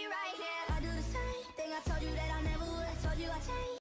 right here. I do the same thing I told you that I never would. I told you I changed.